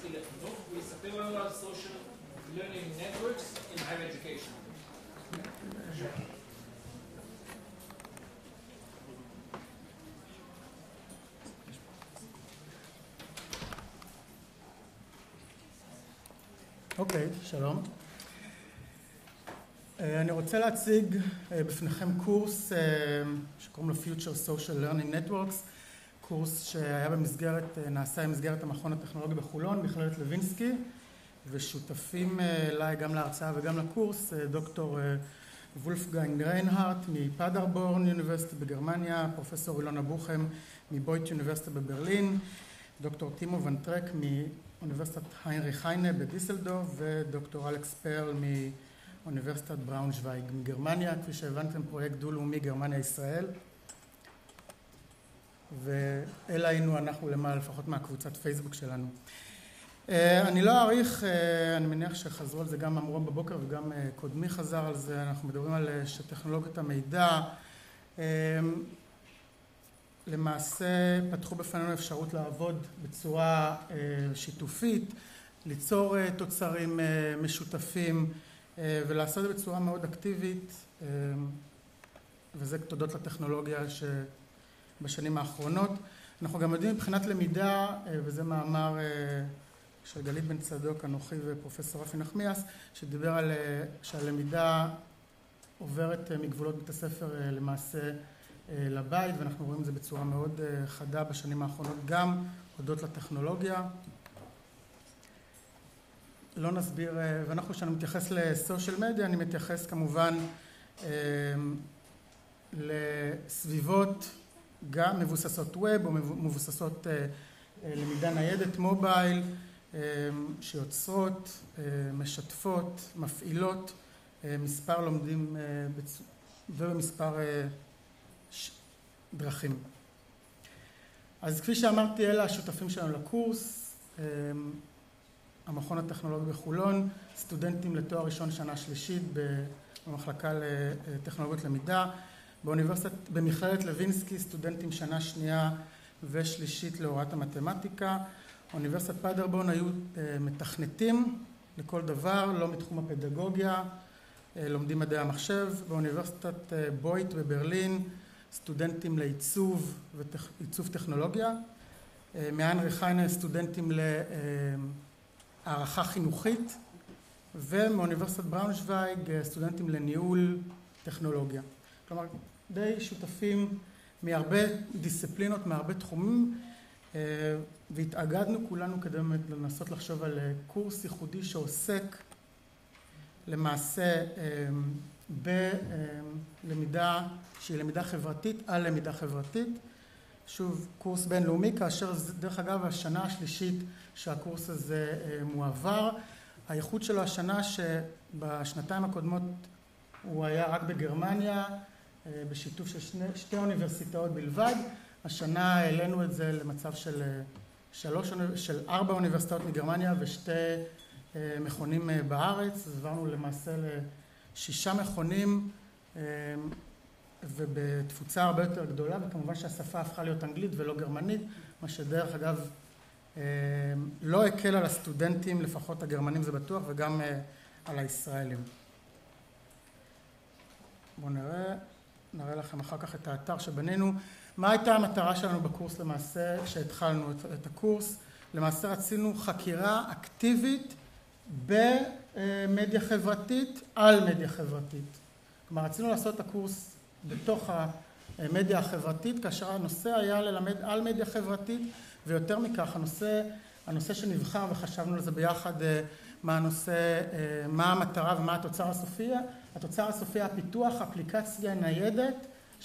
וינסקי לחינוך, ויספר לנו על social learning networks in higher education. אוקיי, שלום. אני רוצה להציג בפניכם קורס שקוראים לו Future Social Learning Networks, קורס שהיה נעשה במסגרת המכון הטכנולוגי בחולון, מכללת לוינסקי, ושותפים אליי גם להרצאה וגם לקורס, דוקטור וולפגנג ריינהארט מפאדרבורן יוניברסיטי בגרמניה, פרופסור אילונה בוכם מבויט יוניברסיטי בברלין, דוקטור טימו ונטרק מאוניברסיטת היינריך היינה בדיסלדורף, ודוקטור אלכס פרל מאוניברסיטת בראונשוויג מגרמניה. כפי שהבנתם, פרויקט דו-לאומי גרמניה-ישראל, ואלה היינו אנחנו למעלה, לפחות מהקבוצת פייסבוק שלנו. אני לא אעריך, אני מניח שחזרו על זה, גם אמרו בבוקר וגם קודמי חזר על זה. אנחנו מדברים על שטכנולוגיות המידע למעשה פתחו בפנינו אפשרות לעבוד בצורה שיתופית, ליצור תוצרים משותפים ולעשות את זה בצורה מאוד אקטיבית, וזה תודות לטכנולוגיה שבשנים האחרונות. אנחנו גם יודעים מבחינת למידה, וזה מאמר של גלית בן צדוק, אנוכי ופרופסור רפי נחמיאס, שדיבר על שהלמידה עוברת מגבולות בית הספר למעשה לבית, ואנחנו רואים את זה בצורה מאוד חדה בשנים האחרונות, גם הודות לטכנולוגיה. לא נסביר, ואנחנו כשאני מתייחס לסושיאל מדיה, אני מתייחס כמובן לסביבות גם מבוססות ווב או מבוססות למידה ניידת, מובייל, שיוצרות, משתפות, מפעילות מספר לומדים ובמספר דרכים. אז כפי שאמרתי, אלה השותפים שלנו לקורס, המכון הטכנולוגי בחולון, סטודנטים לתואר ראשון שנה שלישית במחלקה לטכנולוגיות למידה, במכללת לוינסקי סטודנטים שנה שנייה ושלישית להוראת המתמטיקה, אוניברסיטת פאדרבורן היו מתכנתים לכל דבר, לא מתחום הפדגוגיה, לומדים מדעי המחשב, באוניברסיטת בויט בברלין, סטודנטים לעיצוב ועיצוב טכנולוגיה, מהיינריך היינה סטודנטים להערכה חינוכית, ומאוניברסיטת בראונשוויג סטודנטים לניהול טכנולוגיה. כלומר, די שותפים מהרבה דיסציפלינות, מהרבה תחומים, והתאגדנו כולנו כדי לנסות לחשוב על קורס ייחודי שעוסק למעשה בלמידה שהיא למידה חברתית על למידה חברתית. שוב, קורס בינלאומי, כאשר דרך אגב השנה השלישית שהקורס הזה מועבר. הייחוד שלו השנה שבשנתיים הקודמות הוא היה רק בגרמניה, בשיתוף של שתי אוניברסיטאות בלבד. השנה העלינו את זה למצב של 4 אוניברסיטאות מגרמניה ושתי מכונים בארץ. עברנו למעשה ל6 מכונים ובתפוצה הרבה יותר גדולה, וכמובן שהשפה הפכה להיות אנגלית ולא גרמנית, מה שדרך אגב לא הקל על הסטודנטים, לפחות הגרמנים זה בטוח, וגם על הישראלים. בואו נראה לכם אחר כך את האתר שבנינו. מה הייתה המטרה שלנו בקורס למעשה כשהתחלנו את הקורס? למעשה רצינו חקירה אקטיבית במדיה חברתית על מדיה חברתית. כלומר, רצינו לעשות את הקורס בתוך המדיה החברתית, כאשר הנושא היה ללמד על מדיה חברתית, ויותר מכך, הנושא שנבחר וחשבנו על זה ביחד, מה הנושא, מה המטרה ומה התוצר הסופי. התוצר הסופי הפיתוח אפליקציה ניידת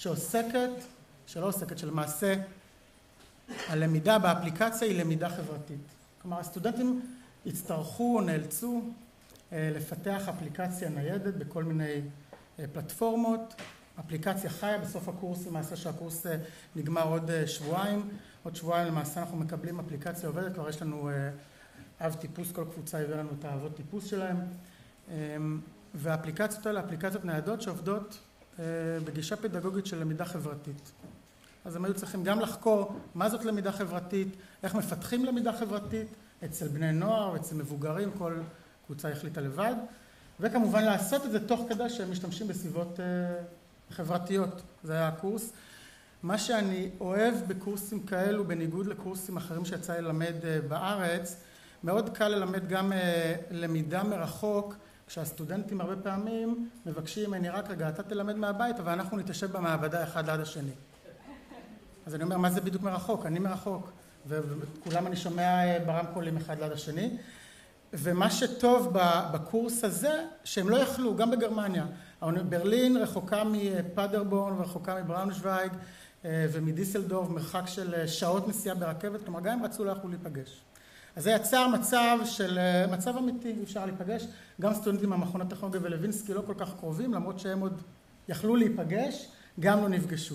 שלמעשה הלמידה באפליקציה היא למידה חברתית. כלומר, הסטודנטים הצטרכו או נאלצו לפתח אפליקציה ניידת בכל מיני פלטפורמות. אפליקציה חיה בסוף הקורס, למעשה שהקורס נגמר עוד שבועיים. עוד שבועיים למעשה אנחנו מקבלים אפליקציה עובדת, כבר יש לנו אב טיפוס, כל קבוצה הביא לנו את האבות טיפוס שלהם. והאפליקציות האלה, אפליקציות ניידות שעובדות בגישה פדגוגית של למידה חברתית. אז הם היו צריכים גם לחקור מה זאת למידה חברתית, איך מפתחים למידה חברתית, אצל בני נוער ואצל מבוגרים, כל קבוצה החליטה לבד, וכמובן לעשות את זה תוך כדי שהם משתמשים בסביבות חברתיות. זה היה הקורס. מה שאני אוהב בקורסים כאלו, בניגוד לקורסים אחרים שיצא ללמד בארץ, מאוד קל ללמד גם למידה מרחוק, כשהסטודנטים הרבה פעמים מבקשים, אני רק רגע, אתה תלמד מהבית, אבל אנחנו נתיישב במעבדה אחד ליד השני. אז אני אומר, מה זה בדיוק מרחוק? אני מרחוק, וכולם אני שומע ברמקולים אחד ליד השני. ומה שטוב בקורס הזה, שהם לא יכלו, גם בגרמניה. ברלין רחוקה מפדרבורן ורחוקה מבראונשוויג ומדיסלדורף, מרחק של שעות נסיעה ברכבת, כלומר גם הם רצו לא יכלו להיפגש. אז זה יצר מצב אמיתי, אפשר להיפגש. גם סטודנטים מהמכון הטכנולוגי ולוינסקי לא כל כך קרובים, למרות שהם עוד יכלו להיפגש, גם לא נפגשו.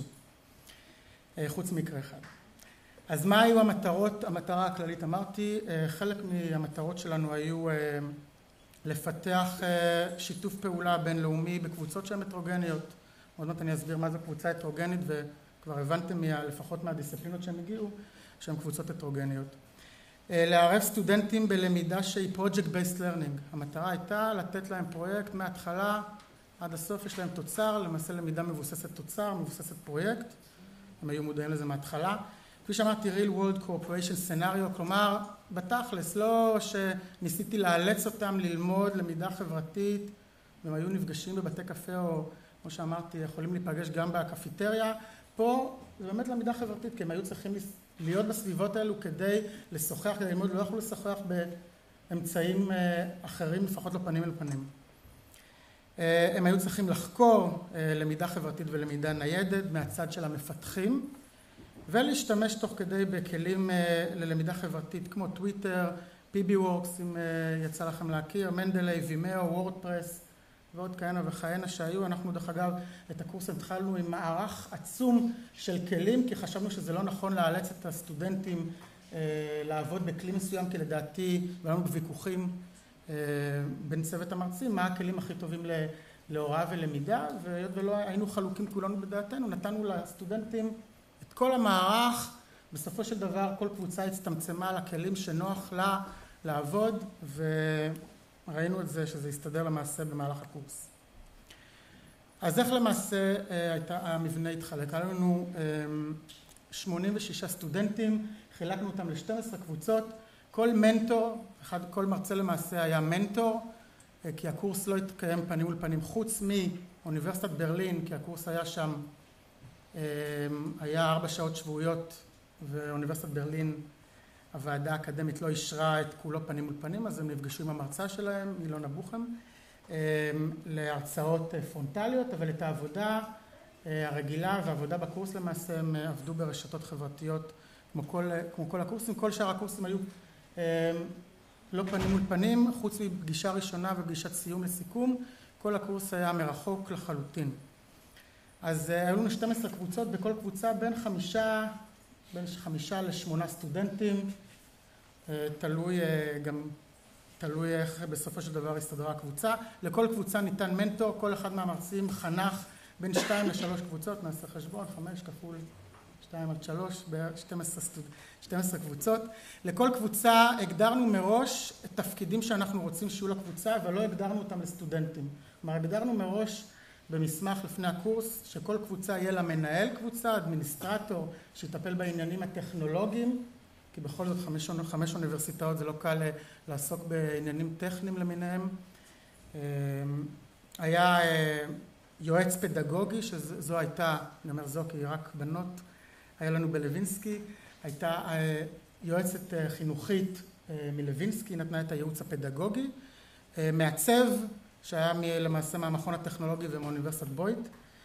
חוץ מקרה אחד. אז מה היו המטרות? המטרה הכללית, אמרתי, חלק מהמטרות שלנו היו לפתח שיתוף פעולה בינלאומי בקבוצות שהן הטרוגניות. עוד מעט אני אסביר מה זו קבוצה הטרוגנית, וכבר הבנתם לפחות מהדיסציפלינות שהם הגיעו, שהן קבוצות הטרוגניות. לערב סטודנטים בלמידה שהיא Project Based Learning. המטרה הייתה לתת להם פרויקט מההתחלה עד הסוף, יש להם תוצר, למעשה למידה מבוססת תוצר, מבוססת פרויקט. הם היו מודעים לזה מההתחלה. כפי שאמרתי, Real World Cooperation Scenario, כלומר, בתכלס, לא שניסיתי לאלץ אותם ללמוד למידה חברתית, והם היו נפגשים בבתי קפה, או כמו שאמרתי, יכולים להיפגש גם בקפיטריה. פה זה באמת למידה חברתית, כי הם היו צריכים להיות בסביבות האלו כדי לשוחח, כדי ללמוד, לא יכולו לשוחח באמצעים אחרים, לפחות לא פנים אל פנים. הם היו צריכים לחקור למידה חברתית ולמידה ניידת מהצד של המפתחים, ולהשתמש תוך כדי בכלים ללמידה חברתית כמו טוויטר, PBWorks, אם יצא לכם להכיר, מנדלי, וימאו, וורדפרס ועוד כהנה וכהנה שהיו. אנחנו דרך אגב את הקורס התחלנו עם מערך עצום של כלים, כי חשבנו שזה לא נכון לאלץ את הסטודנטים לעבוד בכלי מסוים, כי לדעתי ולנו בוויכוחים בין צוות המרצים, מה הכלים הכי טובים להוראה ולמידה, והיות ולא היינו חלוקים כולנו בדעתנו, נתנו לסטודנטים את כל המערך. בסופו של דבר כל קבוצה הצטמצמה לכלים שנוח לה לעבוד, וראינו את זה שזה הסתדר למעשה במהלך הקורס. אז איך למעשה המבנה התחלק? היה לנו 86 סטודנטים, חילקנו אותם ל-12 קבוצות, כל מנטור, כל מרצה למעשה היה מנטור, כי הקורס לא התקיים פנים מול פנים, חוץ מאוניברסיטת ברלין, כי הקורס היה שם, היה 4 שעות שבועיות, ואוניברסיטת ברלין, הוועדה האקדמית לא אישרה את כולו פנים מול פנים, אז הם נפגשו עם המרצה שלהם, אילונה בוכם, להרצאות פרונטליות, אבל את העבודה הרגילה והעבודה בקורס למעשה הם עבדו ברשתות חברתיות כמו כל הקורסים. כל שאר הקורסים היו לא פנים מול פנים, חוץ מפגישה ראשונה ופגישת סיום לסיכום, כל הקורס היה מרחוק לחלוטין. אז היו לנו 12 קבוצות, בכל קבוצה בין 5 ל8 סטודנטים, תלוי איך בסופו של דבר הסתדרה הקבוצה. לכל קבוצה ניתן מנטור, כל אחד מהמרצים חנך בין 2 ל3 קבוצות, נעשה חשבון, 5 כפול 2 עד 3, ב-12 קבוצות. לכל קבוצה הגדרנו מראש את תפקידים שאנחנו רוצים שיהיו לקבוצה, אבל לא הגדרנו אותם לסטודנטים. כלומר, הגדרנו מראש במסמך לפני הקורס, שכל קבוצה יהיה לה מנהל קבוצה, אדמיניסטרטור, שיטפל בעניינים הטכנולוגיים, כי בכל זאת 5 אוניברסיטאות זה לא קל לעסוק בעניינים טכניים למיניהם. היה יועץ פדגוגי, שזו הייתה, אני אומר זו כי רק בנות, היה לנו בלוינסקי, הייתה יועצת חינוכית מלוינסקי, נתנה את הייעוץ הפדגוגי, מעצב, שהיה למעשה מהמכון הטכנולוגי ומאוניברסיטת בויט,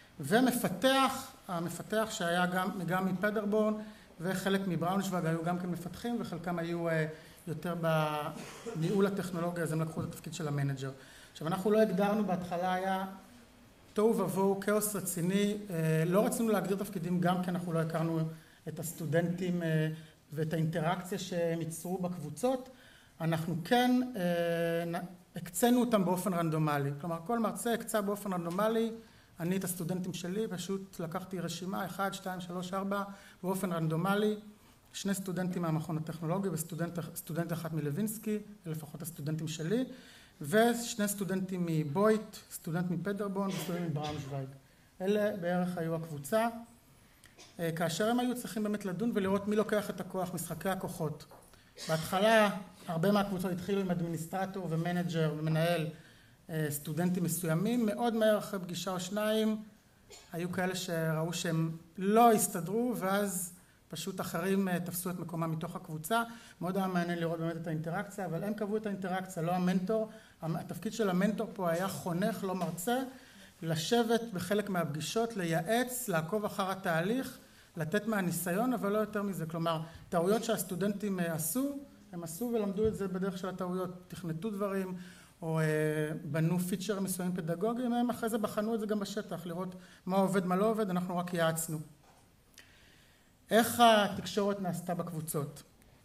המפתח שהיה גם מפדרבורן, וחלק מבראונשוויג היו גם כן מפתחים, וחלקם היו יותר בניהול הטכנולוגיה, אז הם לקחו את התפקיד של המנג'ר. עכשיו, אנחנו לא הגדרנו, בהתחלה היה תוהו ובוהו, כאוס רציני, לא רצינו להגדיר תפקידים גם כי אנחנו לא הכרנו את הסטודנטים ואת האינטראקציה שהם ייצרו בקבוצות. אנחנו כן הקצנו אותם באופן רנדומלי, כלומר כל מרצה הקצה באופן רנדומלי, אני את הסטודנטים שלי פשוט לקחתי רשימה 1, 2, 3, 4 באופן רנדומלי, 2 סטודנטים מהמכון הטכנולוגי וסטודנט אחד מלווינסקי, לפחות הסטודנטים שלי, ו2 סטודנטים מבויט, סטודנט מפדרבון וסטודנט מבראונשווייג. אלה בערך היו הקבוצה, כאשר הם היו צריכים באמת לדון ולראות מי לוקח את הכוח, משחקי הכוחות. בהתחלה הרבה מהקבוצות התחילו עם אדמיניסטרטור ומנג'ר ומנהל סטודנטים מסוימים, מאוד מהר אחרי פגישה או 2 היו כאלה שראו שהם לא הסתדרו, ואז פשוט אחרים תפסו את מקומם מתוך הקבוצה. מאוד היה מעניין לראות באמת את האינטראקציה, אבל הם קבעו את האינטראקציה, לא המנטור. התפקיד של המנטור פה היה חונך, לא מרצה, לשבת בחלק מהפגישות, לייעץ, לעקוב אחר התהליך, לתת מהניסיון, אבל לא יותר מזה. כלומר, טעויות שהסטודנטים עשו, הם עשו ולמדו את זה בדרך של הטעויות, תכנתו דברים, או בנו פיצ'רים מסוימים פדגוגיים, הם אחרי זה בחנו את זה גם בשטח, לראות מה עובד, מה לא עובד, אנחנו רק יעצנו. איך התקשורת נעשתה בקבוצות?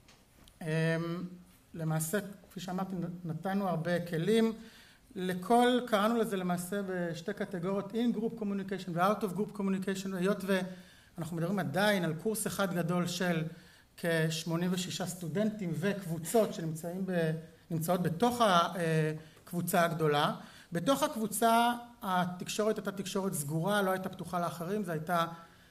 למעשה, כפי שאמרתי, נתנו הרבה כלים, קראנו לזה למעשה בשתי קטגוריות, in-group communication ו-out-of-group communication, היות ואנחנו מדברים עדיין על קורס אחד גדול של כ-86 סטודנטים וקבוצות שנמצאות בתוך הקבוצה הגדולה. בתוך הקבוצה התקשורת הייתה תקשורת סגורה, לא הייתה פתוחה לאחרים, זו הייתה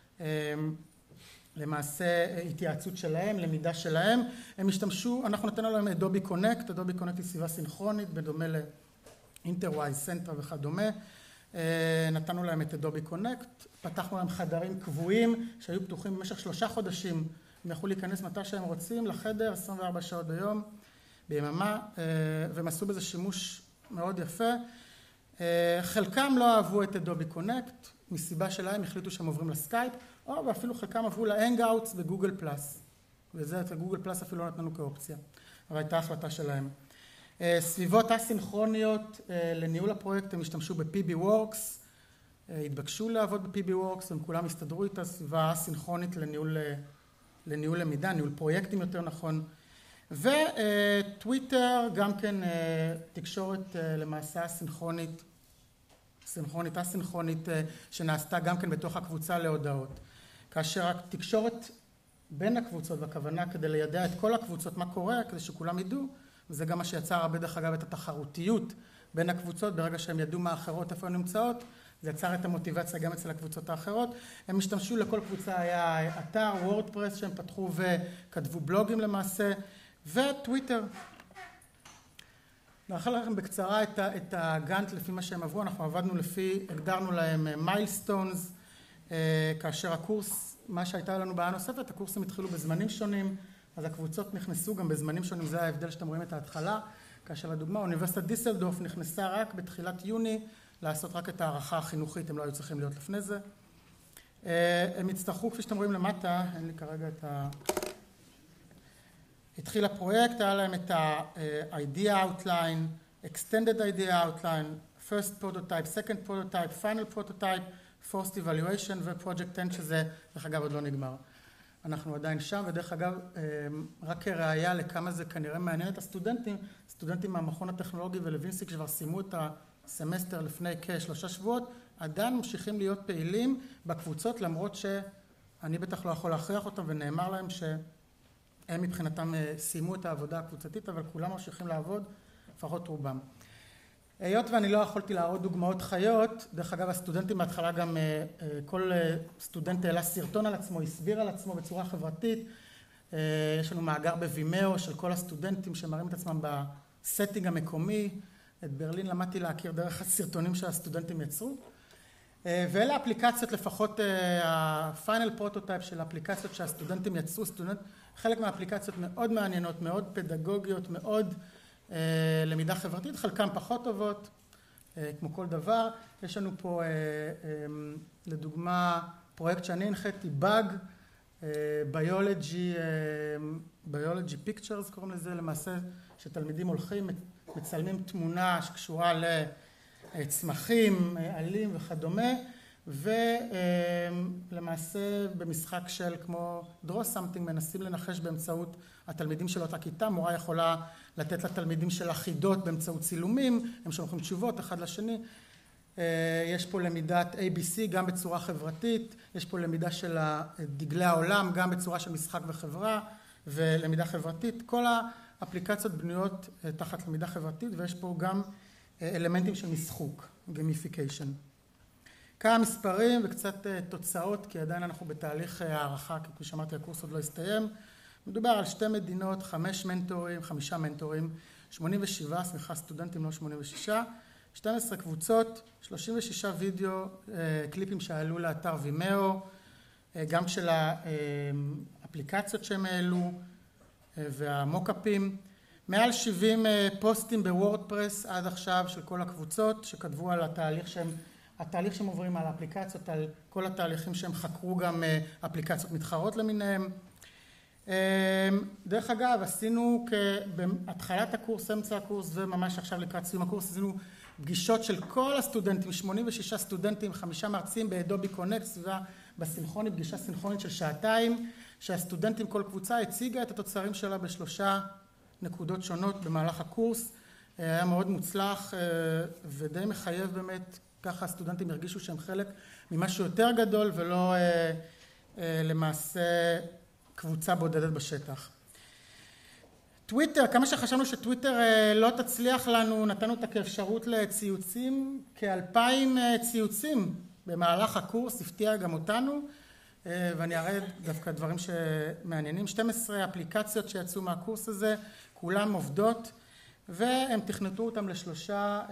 למעשה התייעצות שלהם, למידה שלהם. הם השתמשו, אנחנו נתנו להם אדובי קונקט, אדובי קונקט היא סביבה סינכרונית בדומה לאינטרווייז, סנטרה וכדומה. נתנו להם את אדובי קונקט, פתחנו להם חדרים קבועים שהיו פתוחים במשך 3 חודשים, הם יכלו להיכנס מתי שהם רוצים לחדר 24 שעות ביום, ביממה, והם עשו בזה שימוש מאוד יפה. חלקם לא אהבו את אדובי קונקט, מסיבה שלהם החליטו שהם עוברים לסקייפ, או ואפילו חלקם עברו להנגאוטס וגוגל פלאס, וזה את גוגל פלאס אפילו לא נתנו כאופציה, אבל הייתה החלטה שלהם. סביבות הסינכרוניות לניהול הפרויקט הם השתמשו ב-PB Works, התבקשו לעבוד ב-PB Works, הם כולם הסתדרו איתה, סביבה הסינכרונית לניהול למידה, ניהול פרויקטים יותר נכון, וטוויטר גם כן תקשורת למעשה הסינכרונית, אסינכרונית שנעשתה גם כן בתוך הקבוצה להודעות. כאשר התקשורת בין הקבוצות, והכוונה כדי לידע את כל הקבוצות מה קורה, כדי שכולם ידעו, וזה גם מה שיצר הרבה דרך אגב את התחרותיות בין הקבוצות, ברגע שהם ידעו מה האחרות, איפה הן נמצאות, זה יצר את המוטיבציה גם אצל הקבוצות האחרות. הם השתמשו, לכל קבוצה היה אתר, וורדפרס שהם פתחו וכתבו בלוגים למעשה, וטוויטר. נאכל לכם בקצרה את הגאנט לפי מה שהם עברו, אנחנו עבדנו הגדרנו להם מיילסטונס, כאשר הקורס, מה שהייתה לנו בעיה נוספת, הקורסים התחילו בזמנים שונים, אז הקבוצות נכנסו גם בזמנים שונים, זה ההבדל שאתם רואים את ההתחלה, כאשר לדוגמה, אוניברסיטת דיסלדורף נכנסה רק בתחילת יוני, לעשות רק את הערכה החינוכית, הם לא היו צריכים להיות לפני זה. הם הצטרכו, כפי שאתם רואים למטה, אין לי כרגע את התחיל הפרויקט, היה להם את ה-idea outline, extended idea outline, first prototype, second prototype, final prototype, forced evaluation ו-project 10, שזה דרך אגב עוד לא נגמר. אנחנו עדיין שם, ודרך אגב, רק כראיה לכמה זה כנראה מעניין את הסטודנטים, סטודנטים מהמכון הטכנולוגי ולווינסק שכבר סיימו את הסמסטר לפני כ3 שבועות, עדיין ממשיכים להיות פעילים בקבוצות, למרות שאני בטח לא יכול להכריח אותם, ונאמר להם שהם מבחינתם סיימו את העבודה הקבוצתית, אבל כולם ממשיכים לעבוד, לפחות רובם. היות ואני לא יכולתי להראות דוגמאות חיות, דרך אגב הסטודנטים בהתחלה גם, כל סטודנט העלה סרטון על עצמו, הסביר על עצמו בצורה חברתית, יש לנו מאגר בווימאו של כל הסטודנטים שמראים את עצמם בסטינג המקומי, את ברלין למדתי להכיר דרך הסרטונים שהסטודנטים יצרו, ואלה אפליקציות, לפחות הפיינל פרוטוטייפ של האפליקציות שהסטודנטים יצרו, חלק מהאפליקציות מאוד מעניינות, מאוד פדגוגיות, מאוד למידה חברתית, חלקם פחות טובות, כמו כל דבר. יש לנו פה לדוגמה פרויקט שאני הנחיתי, ביולוגי פיקצ'רס קוראים לזה, למעשה שתלמידים הולכים, מצלמים תמונה שקשורה לצמחים, עלים וכדומה, ולמעשה במשחק של כמו draw something מנסים לנחש באמצעות התלמידים של אותה כיתה, מורה יכולה לתת לתלמידים של החידות באמצעות צילומים, הם שולחים תשובות אחד לשני, יש פה למידת ABC גם בצורה חברתית, יש פה למידה של דגלי העולם גם בצורה של משחק וחברה ולמידה חברתית. כל האפליקציות בנויות תחת למידה חברתית ויש פה גם אלמנטים של משחוק, gamification. כמה מספרים וקצת תוצאות, כי עדיין אנחנו בתהליך הערכה, כי כפי שאמרתי הקורס עוד לא הסתיים. מדובר על 2 מדינות, 5 מנטורים, 87, סטודנטים, לא 86, 12 קבוצות, 36 וידאו, קליפים שעלו לאתר וימאו, גם של האפליקציות שהם העלו והמוקאפים, מעל 70 פוסטים בוורדפרס עד עכשיו של כל הקבוצות שכתבו על התהליך שהם עוברים על האפליקציות, על כל התהליכים שהם חקרו גם אפליקציות מתחרות למיניהם. דרך אגב, עשינו בהתחלת הקורס, אמצע הקורס וממש עכשיו לקראת סיום הקורס, עשינו פגישות של כל הסטודנטים, 86 סטודנטים, 5 מרצים באדובי קונקט, סביבה בסינכרוני, פגישה סינכרונית של 2 שעות, שהסטודנטים כל קבוצה הציגה את התוצרים שלה ב3 נקודות שונות במהלך הקורס. היה מאוד מוצלח ודי מחייב באמת, ככה הסטודנטים הרגישו שהם חלק ממשהו יותר גדול ולא למעשה קבוצה בודדת בשטח. טוויטר, כמה שחשבנו שטוויטר לא תצליח לנו, נתנו אותה כאפשרות לציוצים, כ2,000 ציוצים במהלך הקורס, הפתיע גם אותנו, ואני אראה דווקא דברים שמעניינים. 12 אפליקציות שיצאו מהקורס הזה, כולם עובדות, והם תכנתו אותם ל3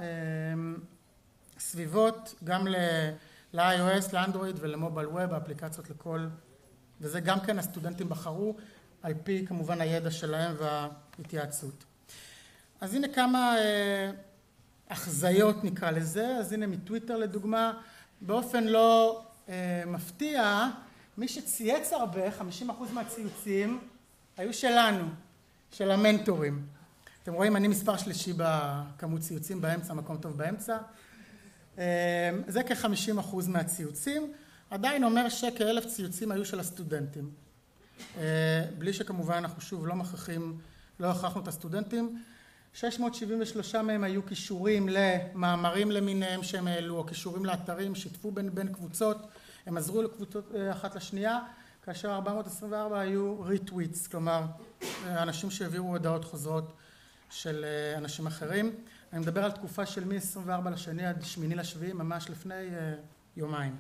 סביבות, גם ל-iOS, לאנדרואיד ולמובייל ווב, האפליקציות לכל, וזה גם כן הסטודנטים בחרו, על פי כמובן הידע שלהם וההתייעצות. אז הנה כמה החזיות נקרא לזה, אז הנה מטוויטר לדוגמה, באופן לא מפתיע, מי שצייץ הרבה, 50% מהציוצים, היו שלנו, של המנטורים. אתם רואים, אני מספר שלישי בכמות ציוצים באמצע, מקום טוב באמצע. זה כ-50% מהציוצים, עדיין אומר שכ1,000 ציוצים היו של הסטודנטים. בלי שכמובן אנחנו שוב לא הכרחנו את הסטודנטים. 673 מהם היו קישורים למאמרים למיניהם שהם העלו, או קישורים לאתרים, שיתפו בין קבוצות, הם עזרו לקבוצות אחת לשנייה, כאשר 424 היו ריטוויטס, כלומר אנשים שהעבירו הודעות חוזרות של אנשים אחרים. אני מדבר על תקופה של מ-24 לשני עד 8 לשביעי, ממש לפני יומיים.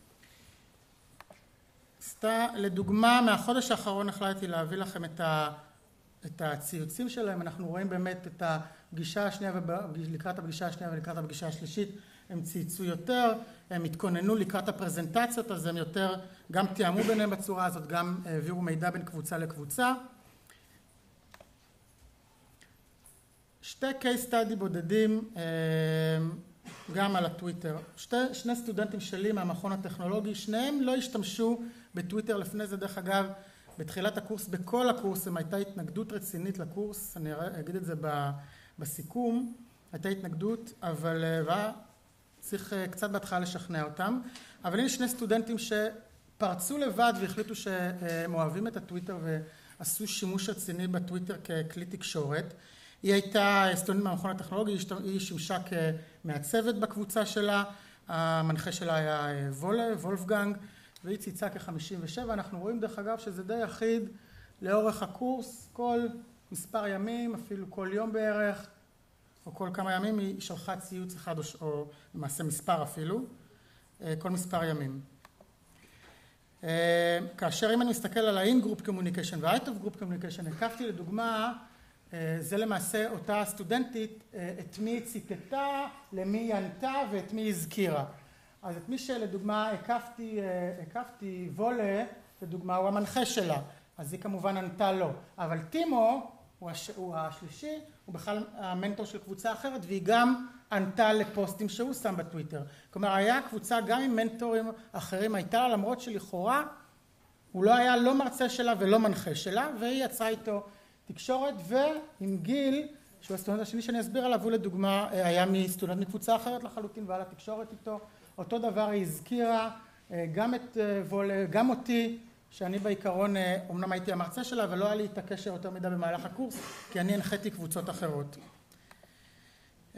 לדוגמה, מהחודש האחרון החלטתי להביא לכם את הציוצים שלהם. אנחנו רואים באמת את הפגישה השנייה, ולקראת הפגישה השנייה ולקראת הפגישה השלישית הם צייצו יותר, הם התכוננו לקראת הפרזנטציות, אז הם יותר גם תיאמו ביניהם בצורה הזאת, גם העבירו מידע בין קבוצה לקבוצה. 2 case study בודדים גם על הטוויטר. 2 סטודנטים שלי מהמכון הטכנולוגי, שניהם לא השתמשו בטוויטר לפני זה. דרך אגב, בתחילת הקורס, בכל הקורס, הייתה התנגדות רצינית לקורס, אני אגיד את זה בסיכום, הייתה התנגדות, אבל צריך קצת בהתחלה לשכנע אותם. אבל הנה 2 סטודנטים שפרצו לבד והחליטו שהם אוהבים את הטוויטר ועשו שימוש רציני בטוויטר ככלי תקשורת. היא הייתה סטודנטית מהמכון הטכנולוגי, היא שימשה כמעצבת בקבוצה שלה, המנחה שלה היה וולפגנג, והיא צייצה כ-57. אנחנו רואים דרך אגב שזה די אחיד לאורך הקורס, כל מספר ימים, אפילו כל יום בערך, או כל כמה ימים היא שלחה ציוץ אחד או למעשה מספר אפילו, כל מספר ימים. כאשר אם אני מסתכל על ה-in-group communication וה-out-of-group communication, הקפתי לדוגמה, זה למעשה אותה סטודנטית, את מי ציטטה, למי היא ענתה ואת מי הזכירה. אז את מי שלדוגמה הקפתי וולה, לדוגמה הוא המנחה שלה, אז היא כמובן ענתה לו. אבל טימו הוא השלישי, הוא בכלל המנטור של קבוצה אחרת, והיא גם ענתה לפוסטים שהוא שם בטוויטר. כלומר, היה קבוצה גם עם מנטורים אחרים, הייתה לה למרות שלכאורה, הוא לא היה לא מרצה שלה ולא מנחה שלה, והיא יצרה איתו תקשורת, ועם גיל, שהוא הסטודנט השני שאני אסביר עליו, הוא לדוגמה היה מסטודנט מקבוצה אחרת לחלוטין, והיה לה תקשורת איתו. אותו דבר היא הזכירה גם את וולה, גם אותי, שאני בעיקרון אומנם הייתי המרצה שלה, אבל לא היה לי את הקשר יותר מדי במהלך הקורס, כי אני הנחיתי קבוצות אחרות.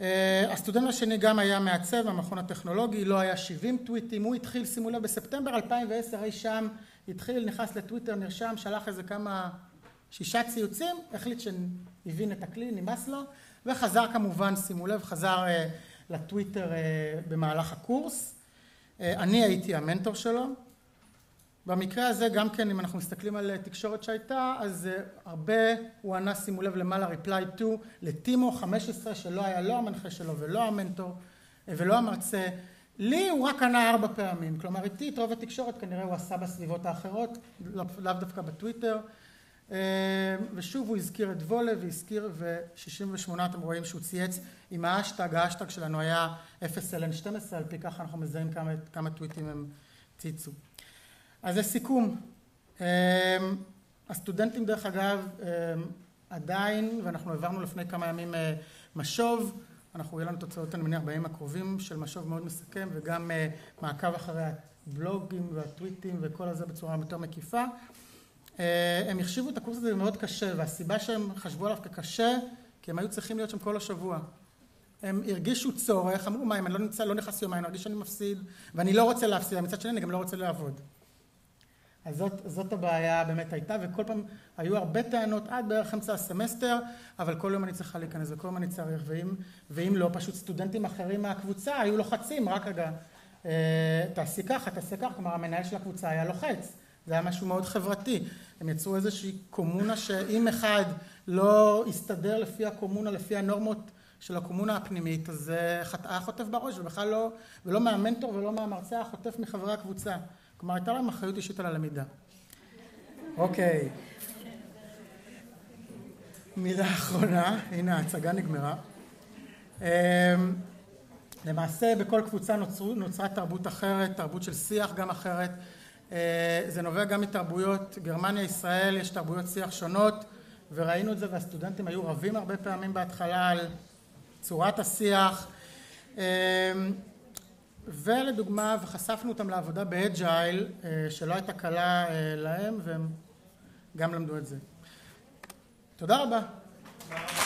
הסטודנט השני גם היה מעצב במכון הטכנולוגי, לא היה 70 טוויטים, הוא התחיל, שימו לב, בספטמבר 2010, אי שם, התחיל, נכנס לטוויטר, נרשם, שלח איזה כמה 6 ציוצים, החליט שהבין את הכלי, נמאס לו, וחזר כמובן, שימו לב, חזר לטוויטר במהלך הקורס. אני הייתי המנטור שלו. במקרה הזה גם כן, אם אנחנו מסתכלים על תקשורת שהייתה, אז הרבה הוא ענה, שימו לב למעלה, reply to, לטימו 15 שלא היה לא המנחה שלו ולא המנטור ולא המרצה. לי הוא רק ענה 4 פעמים, כלומר איתי את רוב התקשורת כנראה הוא עשה בסביבות האחרות, לאו דווקא בטוויטר. ושוב הוא הזכיר את וולה והזכיר, ו-68 אתם רואים שהוא צייץ עם האשטג שלנו היה 0LN12, על פי ככה אנחנו מזהים כמה טוויטים הם צייצו. אז לסיכום, הסטודנטים דרך אגב עדיין, ואנחנו העברנו לפני כמה ימים משוב, אנחנו יהיה לנו תוצאות אני מניח בימים הקרובים של משוב מאוד מסכם, וגם מעקב אחרי הבלוגים והטוויטים וכל הזה בצורה יותר מקיפה. הם החשיבו את הקורס הזה מאוד קשה, והסיבה שהם חשבו עליו כקשה, כי הם היו צריכים להיות שם כל השבוע. הם הרגישו צורך, אמרו מה אם אני לא נכנס יומיים, אני הרגיש שאני מפסיד, ואני לא רוצה להפסיד, מצד שני אני גם לא רוצה לעבוד. אז זאת הבעיה באמת הייתה, וכל פעם היו הרבה טענות עד בערך אמצע הסמסטר, אבל כל יום אני צריכה להיכנס וכל יום אני צריך, ואם לא, פשוט סטודנטים אחרים מהקבוצה היו לוחצים, רק רגע, תעשי ככה, כלומר המנהל של הקבוצה היה לוחץ, זה היה משהו מאוד חברתי, הם יצרו איזושהי קומונה שאם אחד לא הסתדר לפי הקומונה, לפי הנורמות של הקומונה הפנימית, אז היה חוטף בראש, ובכלל לא, ולא מהמנטור ולא מהמרצה, היה חוטף מחברי הקבוצה. כלומר, הייתה להם אחריות אישית על הלמידה. אוקיי. מילה אחרונה, הנה ההצגה נגמרה. למעשה בכל קבוצה נוצרה תרבות אחרת, תרבות של שיח גם אחרת. זה נובע גם מתרבויות, גרמניה, ישראל, יש תרבויות שיח שונות, וראינו את זה והסטודנטים היו רבים הרבה פעמים בהתחלה על צורת השיח. ולדוגמה, וחשפנו אותם לעבודה באג'ייל, שלא הייתה קלה להם, והם גם למדו את זה. תודה רבה.